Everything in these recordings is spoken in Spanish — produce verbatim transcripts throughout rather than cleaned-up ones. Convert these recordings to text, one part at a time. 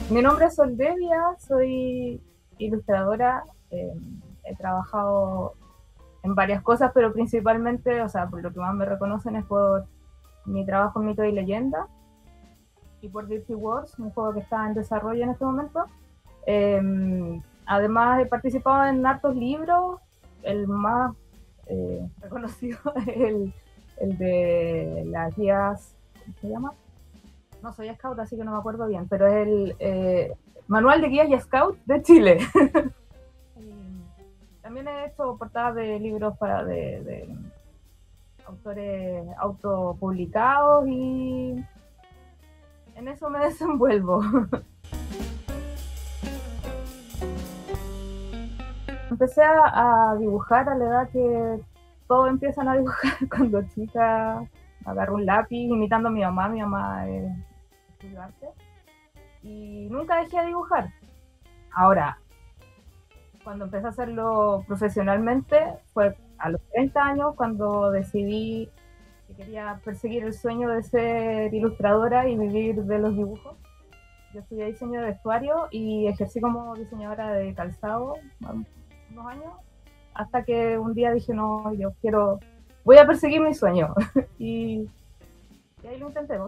Mi nombre es Soldevia, soy ilustradora. Eh, he trabajado en varias cosas, pero principalmente, o sea, por lo que más me reconocen es por mi trabajo en Mito y Leyenda y por Dirty Wars, un juego que está en desarrollo en este momento. Eh, Además, he participado en hartos libros. El más eh, reconocido es el, el de las guías, ¿cómo se llama? No soy scout, así que no me acuerdo bien, pero es el eh, Manual de Guías y Scout de Chile. También he hecho portadas de libros para de, de autores autopublicados y en eso me desenvuelvo. Empecé a, a dibujar a la edad que todos empiezan a dibujar cuando chica. Agarro un lápiz imitando a mi mamá, mi mamá es estudió arte y nunca dejé de dibujar. Ahora, cuando empecé a hacerlo profesionalmente fue a los treinta años cuando decidí que quería perseguir el sueño de ser ilustradora y vivir de los dibujos. Yo estudié diseño de vestuario y ejercí como diseñadora de calzado unos años, hasta que un día dije, no, yo quiero, voy a perseguir mi sueño. y, y ahí lo intenté.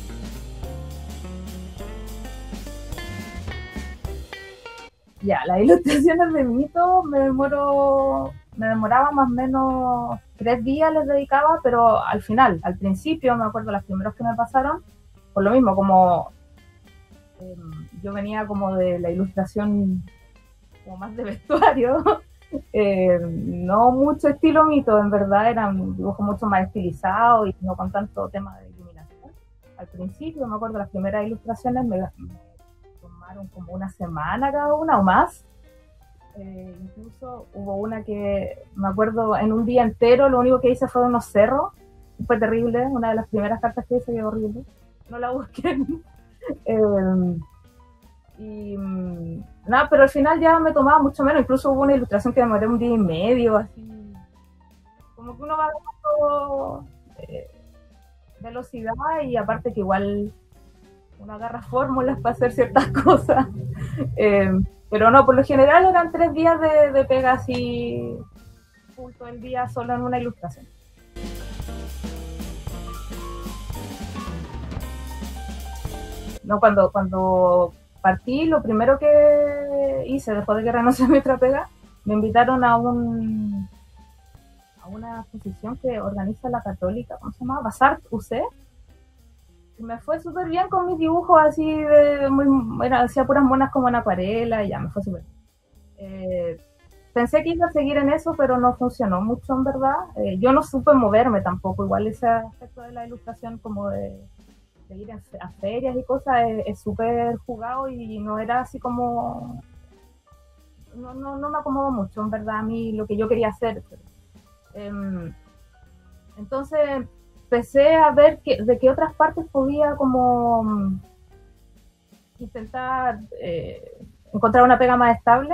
Ya, las ilustraciones de mito me demoro, me demoraba más o menos tres días les dedicaba, pero al final, al principio, me acuerdo las primeras que me pasaron, por lo mismo, como eh, yo venía como de la ilustración como más de vestuario, eh, no mucho estilo mito, en verdad eran dibujos mucho más estilizados y no con tanto tema de iluminación. Al principio, me acuerdo las primeras ilustraciones me, me tomaron como una semana cada una o más. Eh, incluso hubo una que me acuerdo en un día entero lo único que hice fue unos cerros. Fue terrible, una de las primeras cartas que hice, que horrible. No la busqué. eh, y nada, pero al final ya me tomaba mucho menos. Incluso hubo una ilustración que demoré un día y medio, así. Como que uno va agarrando eh, velocidad y aparte que igual uno agarra fórmulas para hacer ciertas cosas. Eh, pero no, por lo general eran tres días de, de pega así, todo el día solo en una ilustración. No, cuando, cuando partí, lo primero que hice después de que renuncié a mi otra pega, me invitaron a un a una exposición que organiza la Católica, ¿cómo se llama? Bazar U C. Y me fue súper bien con mis dibujos así, de, muy, era, hacía puras monas como en acuarela y ya, me fue súper bien. Eh, Pensé que iba a seguir en eso, pero no funcionó mucho en verdad. Eh, yo no supe moverme tampoco, igual ese aspecto de la ilustración como de, de ir a, a ferias y cosas es súper jugado y no era así como... No, no, no me acomodó mucho, en verdad, a mí lo que yo quería hacer. Eh, entonces empecé a ver que, de qué otras partes podía como mm, intentar eh, encontrar una pega más estable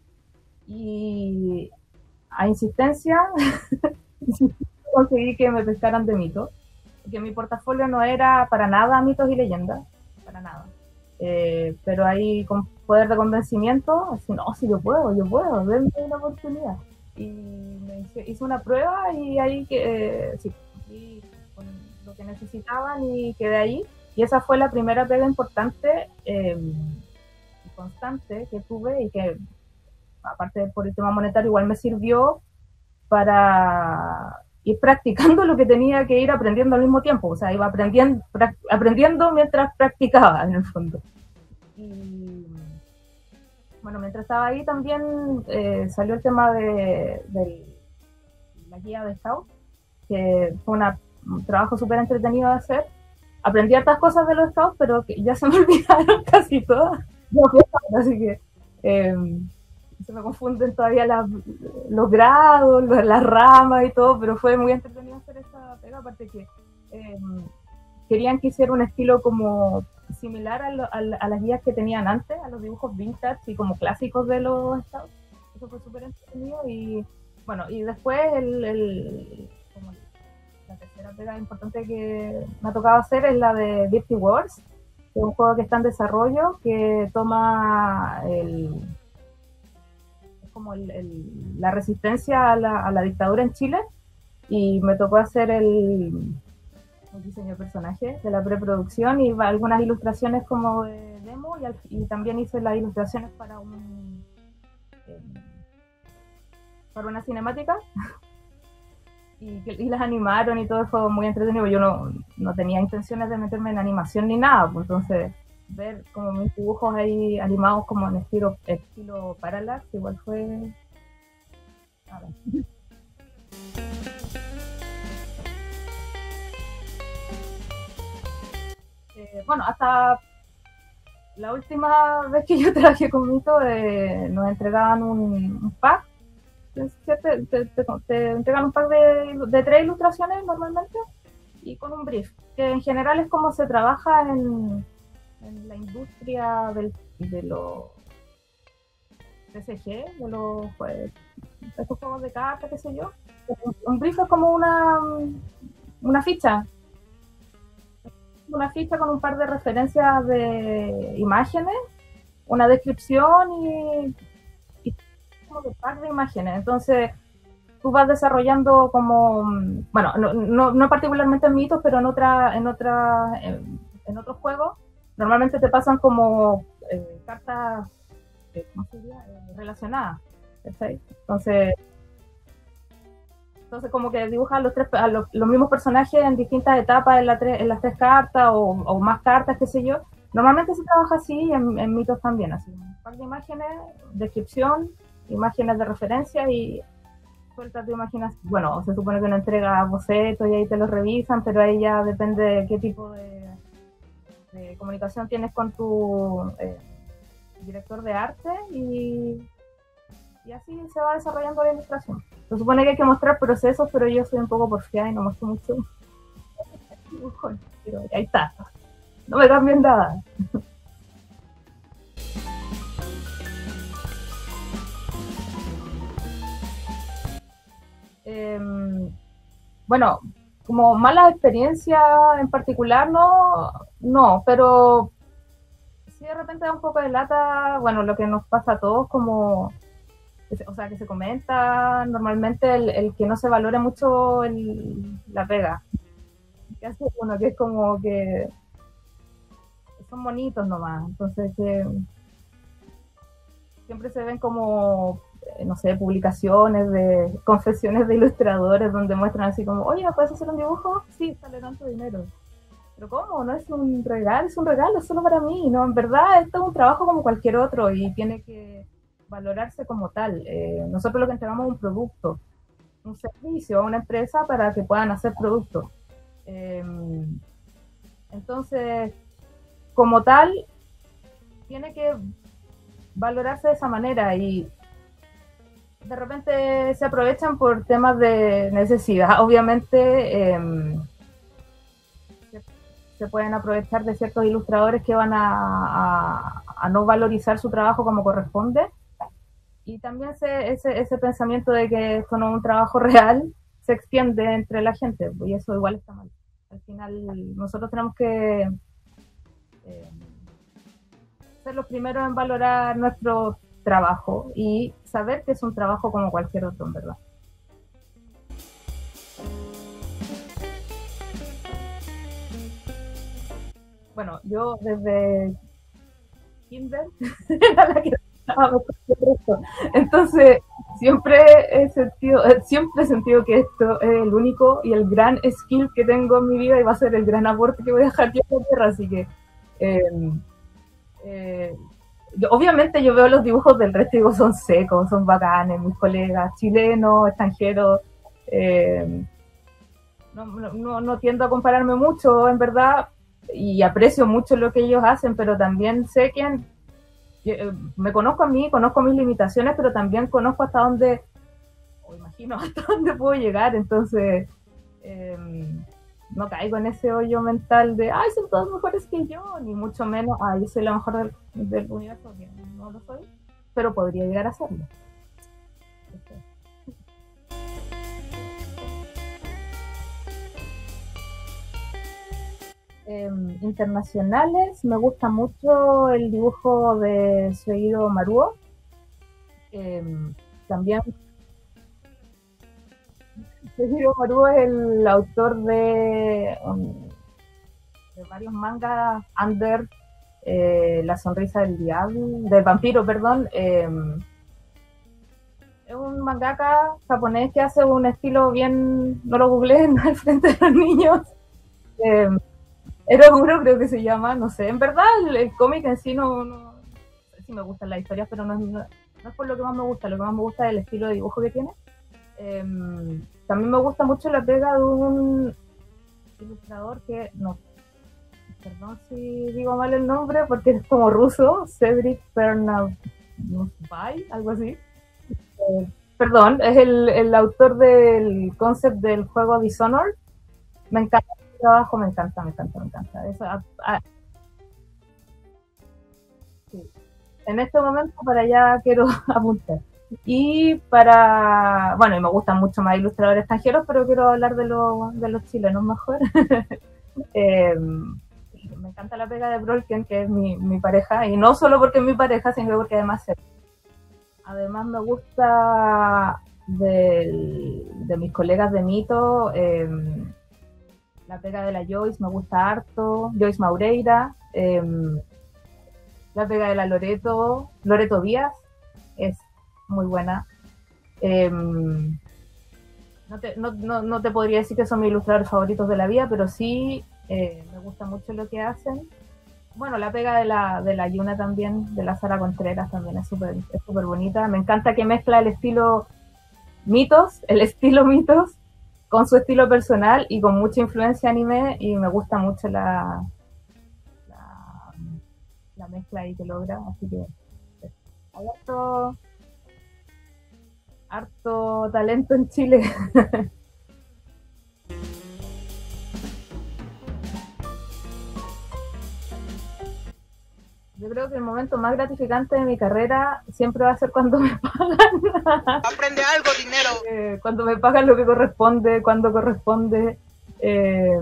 y a insistencia conseguí que me pescaran de mitos, porque mi portafolio no era para nada mitos y leyendas, para nada. Eh, pero ahí con poder de convencimiento, así, no, si yo puedo, yo puedo, denme una oportunidad. Y me hice, hice una prueba y ahí que, eh, sí, y con lo que necesitaban y quedé ahí. Y esa fue la primera pega importante eh, y constante que tuve y que, aparte por el tema monetario, igual me sirvió para ir practicando lo que tenía que ir aprendiendo al mismo tiempo. O sea, iba aprendiendo, aprendiendo mientras practicaba, en el fondo. Y bueno, mientras estaba ahí también eh, salió el tema de, de la guía de Scout, que fue una, un trabajo súper entretenido de hacer. Aprendí hartas cosas de los Scouts, pero que ya se me olvidaron casi todas. No, así que eh, se me confunden todavía las, los grados, las ramas y todo, pero fue muy entretenido hacer esa pega, aparte que eh, querían que hiciera un estilo como similar a, lo, a, a, las guías que tenían antes, a los dibujos vintage y como clásicos de los estados. Eso fue súper entretenido y bueno, y después el, el como la tercera pega importante que me ha tocado hacer es la de Dirty Wars, que es un juego que está en desarrollo, que toma el, como el, el, la resistencia a la, a la dictadura en Chile, y me tocó hacer el, el diseño de personaje de la preproducción y algunas ilustraciones como de demo, y, al, y también hice las ilustraciones para un eh, para una cinemática y, y las animaron y todo, fue muy entretenido. Yo no, no tenía intenciones de meterme en animación ni nada, pues entonces ver como mis dibujos ahí animados como en estilo, estilo Parallax igual fue nada. Eh, bueno, hasta la última vez que yo trabajé con Mito, eh, nos entregaban un, un pack, te, te, te, te, entregan un pack de, de tres ilustraciones normalmente y con un brief, que en general es como se trabaja en, en la industria del, de los T C G, de los pues, de estos juegos de cartas, qué sé yo. Un, un brief es como una, una ficha, una ficha con un par de referencias de imágenes, una descripción y, y como un par de imágenes. Entonces tú vas desarrollando como, bueno, no, no, no particularmente en Mitos, pero en otra, en otra, en, en otros juegos, normalmente te pasan como eh, cartas, eh, ¿cómo se diría? Eh, relacionadas. ¿Sí? Entonces, entonces como que dibujas los, tres, a los, los mismos personajes en distintas etapas en, la tre, en las tres cartas o, o más cartas, qué sé yo. Normalmente se trabaja así, en, en Mitos también, así, un par de imágenes, descripción, imágenes de referencia y sueltas de imaginación. Bueno, se supone que uno entrega bocetos y ahí te los revisan, pero ahí ya depende de qué tipo de, de comunicación tienes con tu eh, director de arte y, y así se va desarrollando la ilustración. Se supone que hay que mostrar procesos, pero yo soy un poco porfiada y no muestro mucho. Pero ahí está. No me cambien nada. eh, bueno, como malas experiencias en particular, no, no, pero sí de repente da un poco de lata, bueno, lo que nos pasa a todos, como, o sea, que se comenta normalmente el, el que no se valore mucho el, la pega. Que hace uno que es como que son bonitos nomás, entonces que siempre se ven como, no sé, publicaciones de confesiones de ilustradores donde muestran así como, oye, ¿me puedes hacer un dibujo? Sí, sale tanto dinero. Pero ¿cómo? No es un regalo, es un regalo solo para mí. No, en verdad esto es un trabajo como cualquier otro y tiene que valorarse como tal. Eh, nosotros lo que entregamos es un producto, un servicio a una empresa para que puedan hacer productos. Eh, entonces, como tal, tiene que valorarse de esa manera y de repente se aprovechan por temas de necesidad. Obviamente eh, se, se pueden aprovechar de ciertos ilustradores que van a, a, a no valorizar su trabajo como corresponde, y también ese, ese, ese pensamiento de que esto no es un trabajo real se extiende entre la gente, y eso igual está mal. Al final nosotros tenemos que eh, ser los primeros en valorar nuestro trabajo y saber que es un trabajo como cualquier otro, en verdad. Bueno, yo desde kinder era la que estaba mejor que el resto. Entonces, siempre he sentido, siempre he sentido que esto es el único y el gran skill que tengo en mi vida y va a ser el gran aporte que voy a dejar yo en la tierra, así que eh, eh, yo, obviamente yo veo los dibujos del resto y digo, son secos, son bacanes, mis colegas chilenos, extranjeros, eh, no, no, no tiendo a compararme mucho, en verdad, y aprecio mucho lo que ellos hacen, pero también sé que eh, me conozco a mí, conozco mis limitaciones, pero también conozco hasta dónde, o imagino hasta dónde puedo llegar, entonces eh, no caigo en ese hoyo mental de, ay, son todos mejores que yo, ni mucho menos, ay, yo soy la mejor del, del universo, que no lo soy, pero podría llegar a serlo. Eh, internacionales, me gusta mucho el dibujo de Shoichiro Maruo. Eh, También Shoichiro Maruo es el autor de, um, de varios mangas, Under, eh, La sonrisa del diablo, del vampiro, perdón. Eh, es un mangaka japonés que hace un estilo bien, no lo googleen al frente de los niños. Eh, Eroguro creo que se llama, no sé. En verdad el, el cómic en sí no, no, no sé si me gustan las historias, pero no es, no, no es por lo que más me gusta. Lo que más me gusta es el estilo de dibujo que tiene. Eh, También me gusta mucho la pega de un ilustrador que, no, perdón si digo mal el nombre, porque es como ruso, Cedric Pernavsky, algo así. Eh, Perdón, es el, el autor del concept del juego Dishonored. Me encanta el trabajo, me encanta, me encanta, me encanta. Eso, a, a, sí. En este momento para allá quiero apuntar. Y para, bueno, y me gustan mucho más ilustradores extranjeros, pero quiero hablar de, lo, de los chilenos mejor. eh, Me encanta la pega de Brolken, que es mi, mi pareja, y no solo porque es mi pareja, sino porque además es. Además me gusta de, de mis colegas de Mito, eh, la pega de la Joyce, me gusta harto, Joyce Maureira, eh, la pega de la Loreto, Loreto Díaz, es muy buena. Eh, no, te, no, no, no, te podría decir que son mis ilustradores favoritos de la vida, pero sí eh, me gusta mucho lo que hacen. Bueno, la pega de la, de la Yuna también, de la Sara Contreras también es súper es súper bonita. Me encanta que mezcla el estilo mitos, el estilo mitos, con su estilo personal y con mucha influencia anime, y me gusta mucho la, la, la mezcla ahí que logra. Así que hay harto, harto talento en Chile. Yo creo que el momento más gratificante de mi carrera siempre va a ser cuando me pagan. Aprende algo, dinero. Eh, cuando me pagan lo que corresponde, cuando corresponde. Eh,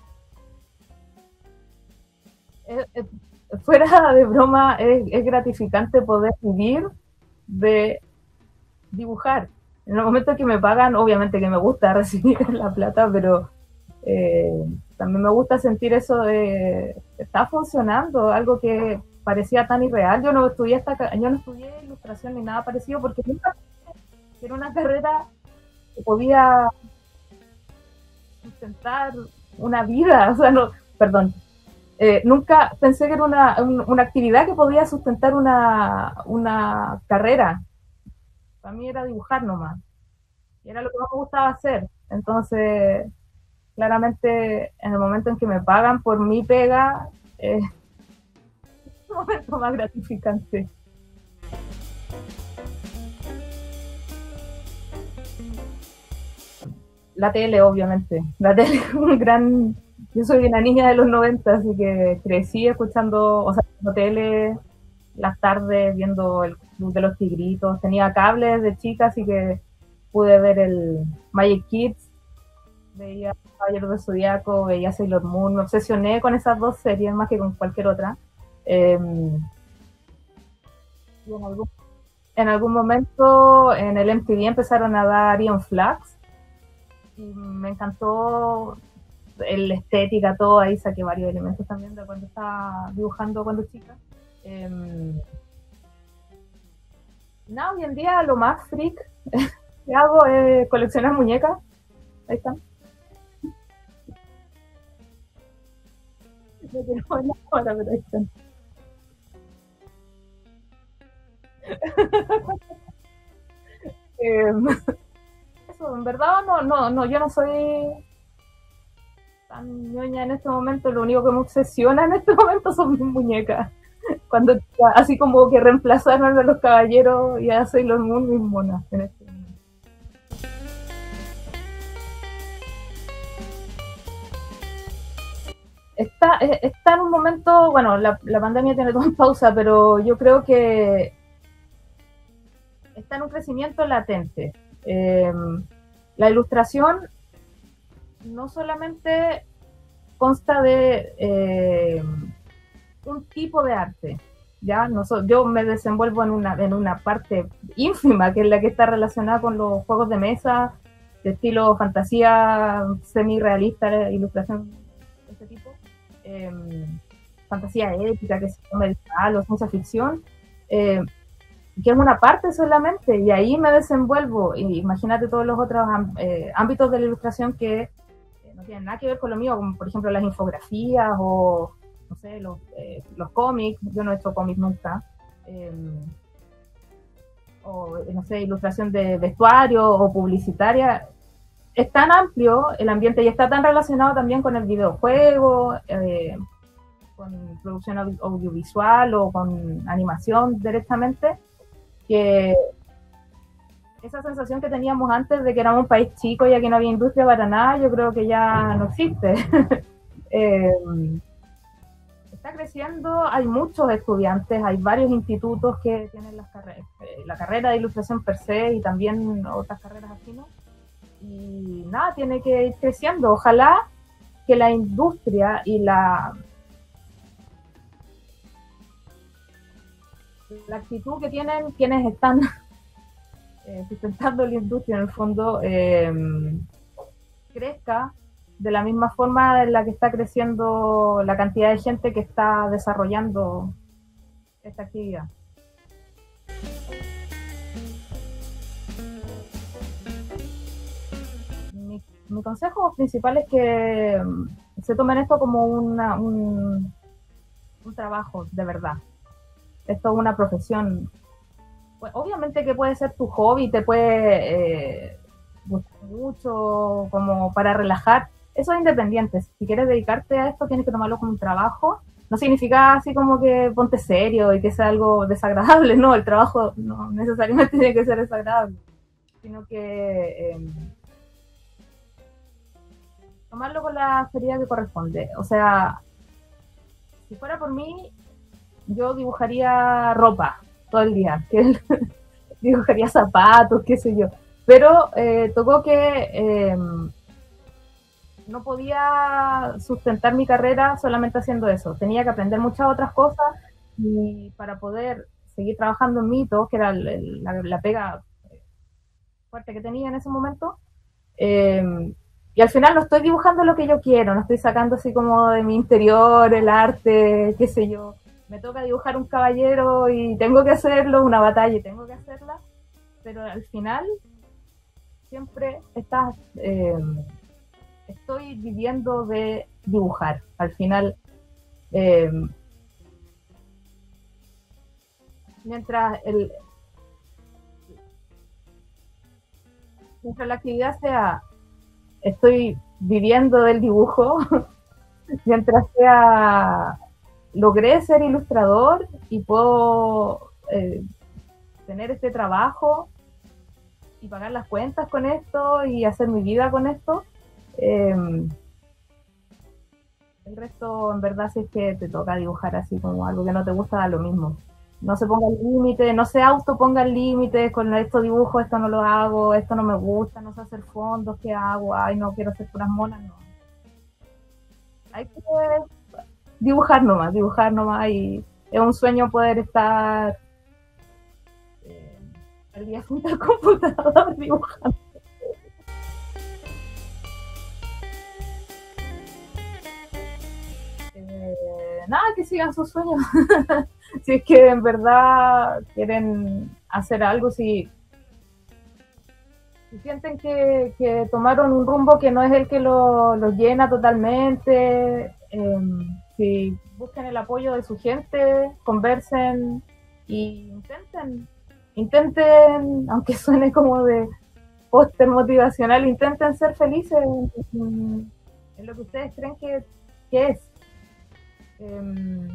eh, eh, Fuera de broma, es, es gratificante poder vivir de dibujar. En el momento que me pagan, obviamente que me gusta recibir la plata, pero eh, también me gusta sentir eso de está funcionando, algo que parecía tan irreal. Yo no estudié esta, yo no estudié ilustración ni nada parecido porque nunca era una carrera que podía sustentar una vida, o sea, no, perdón, eh, nunca pensé que era una, un, una actividad que podía sustentar una, una carrera. Para mí era dibujar nomás, y era lo que más me gustaba hacer. Entonces, claramente, en el momento en que me pagan por mi pega, eh, es el momento más gratificante. La tele, obviamente. La tele es un gran... Yo soy una niña de los noventa, así que crecí escuchando, o sea, viendo tele las tardes, viendo el Club de los Tigritos. Tenía cables de chica, así que pude ver el Magic Kids, veía Caballero del Zodiaco, veía Sailor Moon. Me obsesioné con esas dos series más que con cualquier otra. Eh, y en algún, en algún momento en el M T V empezaron a dar Ian Flags y me encantó la estética, todo. Ahí saqué varios elementos también de cuando estaba dibujando cuando chica. Eh, nada, hoy en día lo más freak que hago es coleccionar muñecas. Ahí están. No tengo en la hora, pero ahí están. eh, Eso, en verdad, no, no, no, yo no soy tan ñoña en este momento. Lo único que me obsesiona en este momento son mis muñecas. Cuando, así como que reemplazaron a los caballeros y a Sailor Moon, mis monas en este momento. Está, está en un momento, bueno, la, la pandemia tiene todo en pausa, pero yo creo que está en un crecimiento latente. Eh, la ilustración no solamente consta de eh, un tipo de arte. ¿Ya? No so, yo me desenvuelvo en una, en una parte ínfima, que es la que está relacionada con los juegos de mesa, de estilo fantasía semi-realista, ilustración de ese tipo, eh, fantasía épica, que es medieval o ciencia ficción, eh, que es una parte solamente, y ahí me desenvuelvo. Y imagínate todos los otros eh, ámbitos de la ilustración que eh, no tienen nada que ver con lo mío, como por ejemplo las infografías o no sé, los, eh, los cómics. Yo no he hecho cómics nunca, eh, o no sé, ilustración de vestuario o publicitaria. Es tan amplio el ambiente y está tan relacionado también con el videojuego, eh, con producción audiovisual o con animación directamente, que esa sensación que teníamos antes de que éramos un país chico y aquí no había industria para nada, yo creo que ya no existe. eh, está creciendo, hay muchos estudiantes, hay varios institutos que tienen las carreras, la carrera de ilustración per se y también otras carreras afines. Y nada, tiene que ir creciendo. Ojalá que la industria y la, la actitud que tienen quienes están eh, sustentando la industria en el fondo eh, crezca de la misma forma en la que está creciendo la cantidad de gente que está desarrollando esta actividad. Mi, mi consejo principal es que se tomen esto como una, un, un trabajo de verdad. Esto es una profesión. Pues, obviamente que puede ser tu hobby, te puede eh, gustar mucho como para relajar. Eso es independiente. Si quieres dedicarte a esto, tienes que tomarlo como un trabajo. No significa así como que ponte serio y que sea algo desagradable. No, el trabajo no necesariamente tiene que ser desagradable, sino que eh, tomarlo con la seriedad que corresponde. O sea, si fuera por mí, yo dibujaría ropa todo el día, que dibujaría zapatos, qué sé yo. Pero eh, tocó que eh, no podía sustentar mi carrera solamente haciendo eso. Tenía que aprender muchas otras cosas y para poder seguir trabajando en mitos, que era el, el, la, la pega fuerte que tenía en ese momento. Eh, y al final no estoy dibujando lo que yo quiero, no estoy sacando así como de mi interior el arte, qué sé yo. Me toca dibujar un caballero y tengo que hacerlo, una batalla y tengo que hacerla, pero al final siempre estás, eh, estoy viviendo de dibujar. Al final, eh, mientras, el, mientras la actividad sea, estoy viviendo del dibujo, mientras sea, logré ser ilustrador y puedo eh, tener este trabajo y pagar las cuentas con esto y hacer mi vida con esto, eh, el resto en verdad si es que te toca dibujar así como algo que no te gusta, da lo mismo. No se ponga el límite, no se autoponga el límite con esto dibujo, esto no lo hago, esto no me gusta, no sé hacer fondos, ¿qué hago? Ay, no quiero hacer puras monas, no. Hay que dibujar nomás, dibujar nomás y es un sueño poder estar eh, el día frente al computador dibujando. Eh, nada, que sigan sus sueños. Si es que en verdad quieren hacer algo, si, si sienten que, que, tomaron un rumbo que no es el que los lo llena totalmente, eh, si busquen el apoyo de su gente, conversen y intenten, intenten, aunque suene como de póster motivacional, intenten ser felices en, en, en lo que ustedes creen que, que es. Eh,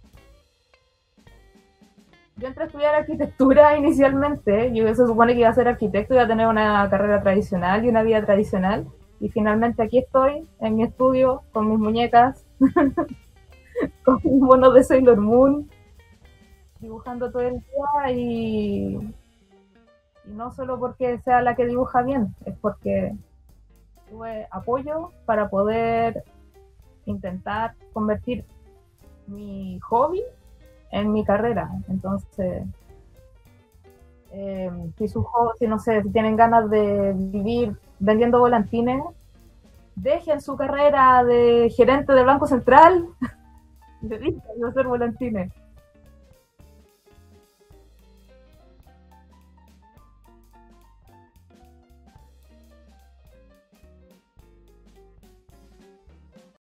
yo entré a estudiar arquitectura inicialmente, yo se supone que iba a ser arquitecto, iba a tener una carrera tradicional y una vida tradicional, y finalmente aquí estoy, en mi estudio, con mis muñecas, con mis monos de Sailor Moon, dibujando todo el día, y, y no solo porque sea la que dibuja bien, es porque tuve apoyo para poder intentar convertir mi hobby en mi carrera. Entonces, eh, si, su, si no sé, si tienen ganas de vivir vendiendo volantines, dejen su carrera de gerente de Banco Central y dediquen a hacer volantines.